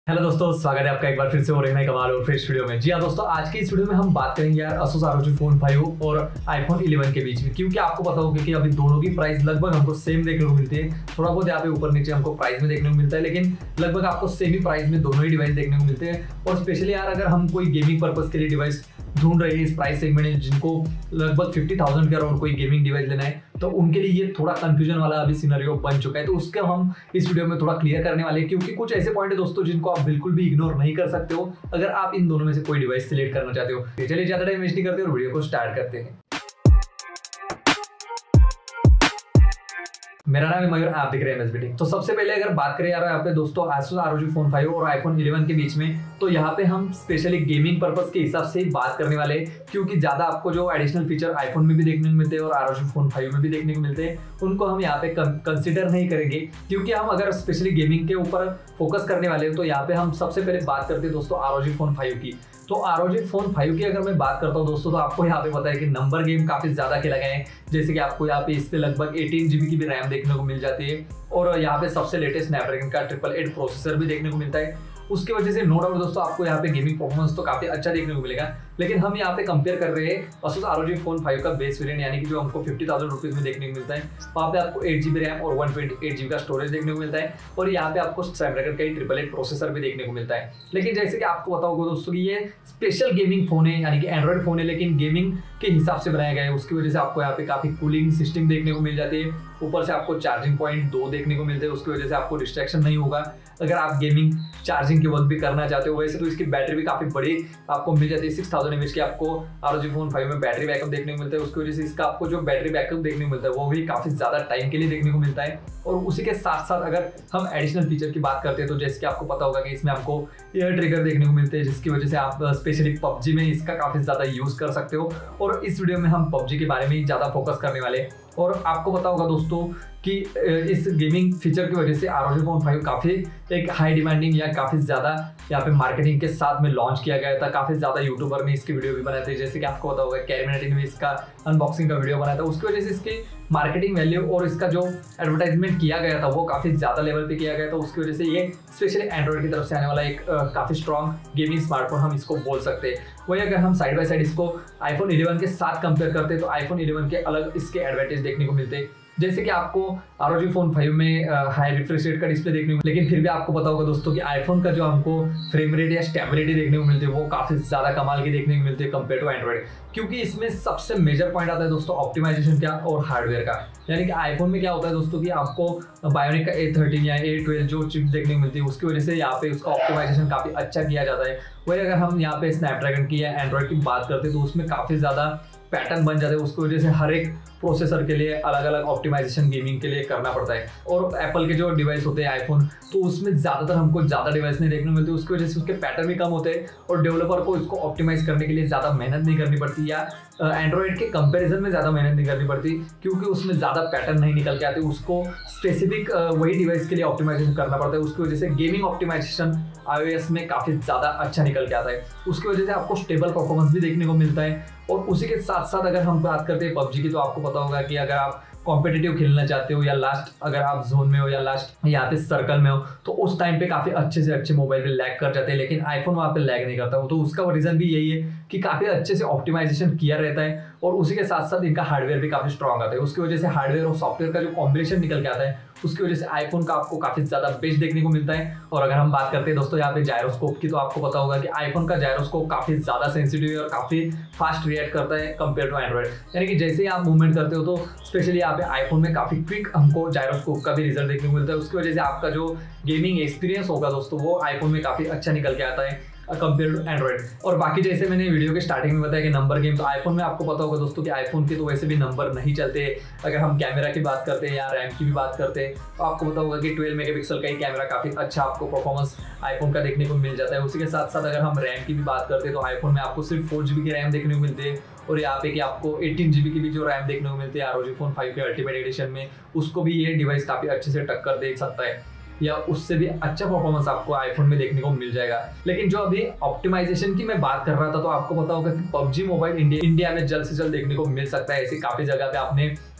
Hello दोस्तों, स्वागत है आपका एक बार फिर से और एक नए कमाल और फ्रेश वीडियो में। जी हाँ दोस्तों, आज की इस वीडियो में हम बात करेंगे यार Asus ROG Phone 5 और iPhone 11 के बीच में, क्योंकि आपको पता होगा कि अभी दोनों की प्राइस लगभग हमको सेम देखने को मिलती है। थोड़ा बहुत यहाँ पे ऊपर नीचे हमको प्राइस में देखने को मिलता है, लेकिन लगभग आपको सेम ही प्राइस में दोनों ही डिवाइस देखने को मिलते हैं। और स्पेशली यार अगर हम कोई गेमिंग पर्पज के लिए डिवाइस ढूंढ रहे हैं इस प्राइस सेगमेंट में, जिनको लगभग 50,000 के अराउंड कोई गेमिंग डिवाइस लेना है, तो उनके लिए ये थोड़ा कंफ्यूजन वाला अभी सिनेरियो बन चुका है। तो उसका हम इस वीडियो में थोड़ा क्लियर करने वाले हैं, क्योंकि कुछ ऐसे पॉइंट है दोस्तों जिनको आप बिल्कुल भी इग्नोर नहीं कर सकते हो अगर आप इन दोनों में से कोई डिवाइस सिलेक्ट करना चाहते हो। चलिए ज्यादा टाइम वेस्ट नहीं करते और वीडियो को स्टार्ट करते हैं। मेरा नाम है मयूर, आप देख रहे हैं MSB Tech। तो सबसे पहले अगर बात करें यार यहाँ पे दोस्तों Asus ROG Phone 5 और iPhone 11 के बीच में, तो यहाँ पे हम स्पेशली गेमिंग पर्पस के हिसाब से ही बात करने वाले हैं, क्योंकि ज्यादा आपको जो एडिशनल फीचर iPhone में भी देखने को मिलते हैं और ROG Phone 5 में भी देखने को मिलते हैं, उनको हम यहाँ पे कंसिडर नहीं करेंगे। क्योंकि हम अगर स्पेशली गेमिंग के ऊपर फोकस करने वाले हैं, तो यहाँ पे हम सबसे पहले बात करते हैं दोस्तों ROG Phone 5 की। तो ROG Phone 5 की अगर मैं बात करता हूँ दोस्तों, तो आपको यहाँ पे पता है कि नंबर गेम काफी ज्यादा खेला गया है। जैसे कि आपको यहाँ पे इस पे लगभग 18 GB की भी रैम देखने को मिल जाती है और यहाँ पे सबसे लेटेस्ट स्नैपड्रैगन का 888 प्रोसेसर भी देखने को मिलता है। उसकी वजह से नो डाउट दोस्तों आपको यहाँ पे गेमिंग परफॉर्मेंस तो काफी अच्छा देखने को मिलेगा। लेकिन हम यहाँ पे कंपेयर कर रहे हैं Asus ROG Phone 5 का बेस वेरिएंट, यानी कि जो हमको 50,000 रुपीज में देखने को मिलता है। वहाँ पे आपको 8 GB रैम और 128 GB का स्टोरेज देखने को मिलता है और यहाँ पे आपको स्नैपड्रैगन का 888 प्रोसेसर भी देखने को मिलता है। लेकिन जैसे कि आपको पता होगा दोस्तों कि ये स्पेशल गेमिंग फोन है, यानी कि एंड्रॉइड फोन है, लेकिन गेमिंग के हिसाब से बनाया गया है। उसकी वजह से आपको यहाँ पे काफी कूलिंग सिस्टम देखने को मिल जाती है। ऊपर से आपको चार्जिंग पॉइंट 2 देखने को मिलते हैं। उसकी वजह से आपको डिस्ट्रैक्शन नहीं होगा अगर आप गेमिंग चार्जिंग के वक्त भी करना चाहते हो। वैसे तो इसकी बैटरी भी काफी बड़ी आपको मिल जाती है, 6000 mAh की आपको ROG Phone 5 में बैटरी बैकअप देखने को मिलता है। उसकी वजह से इसका आपको जो बैटरी बैकअप देखने को मिलता है वो भी काफी ज्यादा टाइम के लिए देखने को मिलता है। और उसी के साथ साथ अगर हम एडिशनल फीचर की बात करते हैं, तो जैसे कि आपको पता होगा कि इसमें आपको एयर ट्रिगर देखने को मिलते हैं, जिसकी वजह से आप स्पेशली PUBG में इसका काफी ज्यादा यूज कर सकते हो। और इस वीडियो में हम PUBG के बारे में ही ज्यादा फोकस करने वाले हैं। और आपको पता होगा दोस्तों कि इस गेमिंग फीचर की वजह से ROG Phone 5 काफी एक हाई डिमांडिंग या काफी ज्यादा यहाँ पे मार्केटिंग के साथ में लॉन्च किया गया था। काफी ज्यादा यूट्यूबर ने इसकी वीडियो भी बनाए थे, जैसे कि आपको पता होगा कैरी ने भी इसका अनबॉक्सिंग का वीडियो बनाया था। उसकी वजह से इसकी मार्केटिंग वैल्यू और इसका जो एडवर्टाइजमेंट किया गया था वो काफी ज्यादा लेवल पे किया गया था। उसकी वजह से ये स्पेशली एंड्रॉइड की तरफ से आने वाला एक काफी स्ट्रॉन्ग गेमिंग स्मार्टफोन हम इसको बोल सकते हैं। वही अगर हम साइड बाय साइड इसको iPhone 11 के साथ कंपेयर करते हैं, तो iPhone 11 के अलग इसके एडवांटेज देखने को मिलते हैं। जैसे कि आपको ROG Phone 5 में हाई रिफ्रेश रेट का डिस्प्ले देखने को, लेकिन फिर भी आपको पता होगा दोस्तों कि iPhone का जो हमको फ्रेम रेट या स्टेबिलिटी देखने को मिलती है वो काफी ज्यादा कमाल की देखने को मिलती है कंपेयर टू एंड्रॉइड। क्योंकि इसमें सबसे मेजर पॉइंट आता है दोस्तों ऑप्टिमाइजेशन का और हार्डवेयर का। यानी कि iPhone में क्या होता है दोस्तों कि आपको बायोनिक का A13 या A12 जो चिप्स देखने को मिलती है, उसकी वजह से यहाँ पे उसका ऑप्टिमाइजेशन काफी अच्छा किया जाता है। वही अगर हम यहाँ पे स्नैपड्रैगन की या एंड्रॉइड की बात करते हैं, तो उसमें काफी ज्यादा पैटर्न बन जाते हैं। उसकी वजह से हर एक प्रोसेसर के लिए अलग अलग ऑप्टिमाइजेशन गेमिंग के लिए करना पड़ता है। और एप्पल के जो डिवाइस होते हैं iPhone, तो उसमें ज़्यादातर हमको ज़्यादा डिवाइस नहीं देखने को मिलती। उसकी वजह से उसके पैटर्न भी कम होते हैं और डेवलपर को इसको ऑप्टिमाइज करने के लिए ज़्यादा मेहनत नहीं करनी पड़ती, या एंड्रॉइड के कंपैरिजन में ज़्यादा मेहनत नहीं करनी पड़ती, क्योंकि उसमें ज़्यादा पैटर्न नहीं निकल के आते। उसको स्पेसिफिक वही डिवाइस के लिए ऑप्टिमाइजेशन करना पड़ता है। उसकी वजह से गेमिंग ऑप्टिमाइजेशन iOS में काफ़ी ज़्यादा अच्छा निकल के आता है। उसकी वजह से आपको स्टेबल परफॉर्मेंस भी देखने को मिलता है। और उसी के साथ साथ अगर हम बात करते हैं PUBG की, तो आपको पता होगा कि अगर आप कॉम्पिटिटिव खेलना चाहते हो या लास्ट अगर आप जोन में हो या लास्ट यहाँ पे सर्कल में हो, तो उस टाइम पे काफी अच्छे से अच्छे मोबाइल पे लैग कर जाते हैं, लेकिन iPhone वहाँ पे लैग नहीं करता। तो उसका रीजन भी यही है कि काफी अच्छे से ऑप्टिमाइजेशन किया रहता है और उसी के साथ साथ इनका हार्डवेयर भी काफी स्ट्रॉन्ग आता है। उसकी वजह से हार्डवेयर और सॉफ्टवेयर का जो कॉम्बिनेशन निकल के आता है, उसकी वजह से iPhone का आपको काफी ज्यादा बेस्ट देखने को मिलता है। और अगर हम बात करते हैं दोस्तों यहाँ पे जायरोस्कोप की, तो आपको पता होगा कि iPhone का जायरोस्कोप काफी ज्यादा सेंसिटिव है और काफी फास्ट रिएक्ट करता है कंपेयर टू एंड्रॉइड। यानी कि जैसे ही आप मूवमेंट करते हो, तो स्पेशली यहाँ पे iPhone में काफी क्विक हमको जायरोस्कोप का भी रिजल्ट देखने को मिलता है। उसकी वजह से आपका जो गेमिंग एक्सपीरियंस होगा दोस्तों, वो iPhone में काफी अच्छा निकल के आता है कंपेयर टू एंड्रॉइड। और बाकी जैसे मैंने वीडियो के स्टार्टिंग में बताया कि नंबर गेम, तो iPhone में आपको पता होगा दोस्तों कि iPhone के तो वैसे भी नंबर नहीं चलते। अगर हम कैमरा की बात करते हैं या रैम की भी बात करते हैं, तो आपको पता होगा कि 12 मेगापिक्सल का ही कैमरा काफी अच्छा आपको परफॉर्मेंस iPhone का देखने को मिल जाता है। उसी के साथ साथ अगर हम रैम की भी बात करते हैं, तो iPhone में आपको सिर्फ 4 GB की रैम देखने को मिलती है और यहाँ पे कि आपको 18 GB की भी जो रैम देखने को मिलती है ROG Phone 5 के अल्टीमेट एडिशन में, उसको भी ये डिवाइस काफी अच्छे से टक्कर दे सकता है या उससे भी अच्छा परफॉर्मेंस आपको iPhone में देखने को मिल जाएगा। लेकिन जो अभी ऑप्टिमाइजेशन की मैं बात कर रहा था, तो आपको पता होगा कि PUBG मोबाइल इंडिया में जल्द से जल्द देखने को मिल सकता है। ऐसी काफी जगह पे आपने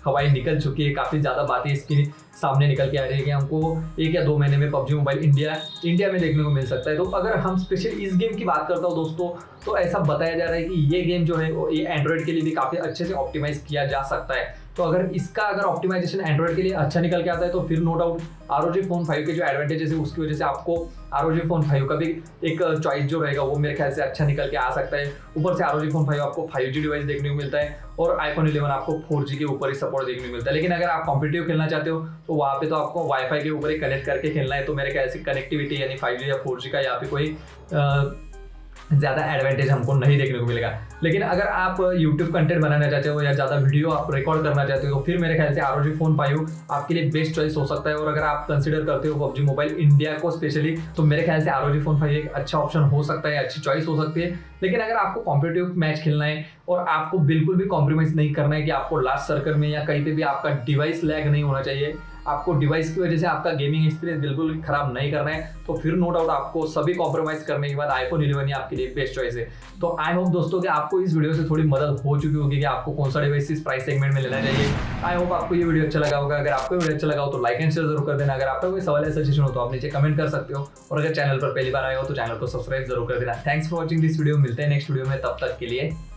हवाएं निकल चुकी है, काफ़ी ज़्यादा बातें इसकी सामने निकल के आ रही है कि हमको 1 या 2 महीने में PUBG मोबाइल इंडिया में देखने को मिल सकता है। तो अगर हम स्पेशल इस गेम की बात करता हूँ दोस्तों, तो ऐसा बताया जा रहा है कि ये गेम जो है ये एंड्रॉयड के लिए भी काफ़ी अच्छे से ऑप्टिमाइज किया जा सकता है। तो अगर ऑप्टिमाइजेशन एंड्रॉयड के लिए अच्छा निकल के आता है तो फिर नो डाउट ROG Phone 5 के जो एडवांटेजेस है उसकी वजह से आपको ROG Phone 5 का भी एक चॉइस जो रहेगा वो मेरे ख्याल से अच्छा निकल के आ सकता है। ऊपर से ROG Phone 5 आपको 5G डिवाइस देखने को मिलता है और iPhone 11 आपको 4G के ऊपर ही सपोर्ट देखने को मिलता है। लेकिन अगर आप कॉम्पिटिटिव खेलना चाहते हो तो वहाँ पे तो आपको वाईफाई के ऊपर ही कनेक्ट करके खेलना है। तो मेरे ख्याल से कनेक्टिविटी यानी 5G या 4G का यहाँ पे कोई ज़्यादा एडवांटेज हमको नहीं देखने को मिलेगा। लेकिन अगर आप YouTube कंटेंट बनाना चाहते हो या ज़्यादा वीडियो आप रिकॉर्ड करना चाहते हो तो फिर मेरे ख्याल से ROG Phone 5 आपके लिए बेस्ट चॉइस हो सकता है। और अगर आप कंसिडर करते हो PUBG मोबाइल इंडिया को स्पेशली, तो मेरे ख्याल से ROG Phone 5 एक अच्छा ऑप्शन हो सकता है, अच्छी चॉइस हो सकती है। लेकिन अगर आपको कॉम्पिटिटिव मैच खेलना है और आपको बिल्कुल भी कॉम्प्रोमाइज़ नहीं करना है कि आपको लास्ट सर्कल में या कहीं पे भी आपका डिवाइस लैग नहीं होना चाहिए, आपको डिवाइस की वजह से आपका गेमिंग एक्सपीरियंस बिल्कुल खराब नहीं करना है, तो फिर नो डाउट आपको सभी कॉम्प्रोमाइज़ करने के बाद iPhone 11 ही आपके लिए बेस्ट चॉइस है। तो आई होप दोस्तों कि आपको इस वीडियो से थोड़ी मदद हो चुकी होगी कि आपको कौन सा डिवाइस इस प्राइस सेगमेंट में लेना चाहिए। आई होप आपको ये वीडियो अच्छा लगा होगा। अगर आपको वीडियो अच्छा लगा हो तो लाइक एंड शेयर जरूर कर देना। अगर आपका कोई सवाल या सजेशन हो तो आप नीचे कमेंट कर सकते हो, और अगर चैनल पर पहली बार आए हो तो चैनल को सब्सक्राइब जरूर कर देना। Thanks for watching this video. मिलते हैं नेक्स्ट वीडियो में, तब तक के लिए